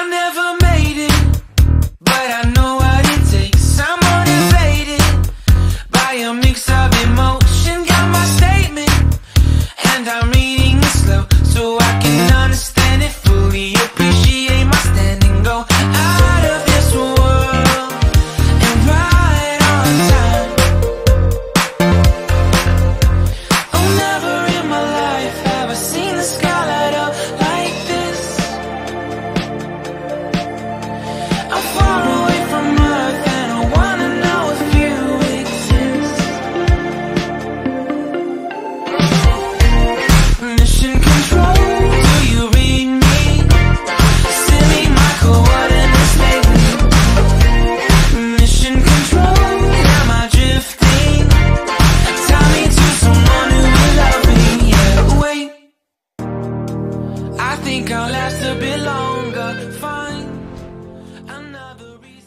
never made it, but I know what it takes. I'm motivated by a mix of emotion. Got my statement, and I'm reading it slow so I can understand it fully. Appreciate my standing, go out of this world and right on time. Oh, never in my life have I seen the sky light up like this. I'm far away from Earth and I wanna know if you exist. Mission control, do you read me? Send me my coordinates lately. Mission control, am I drifting? Tie me to someone who will love me. Yeah, wait, I think I'll last a bit longer. Find another reason.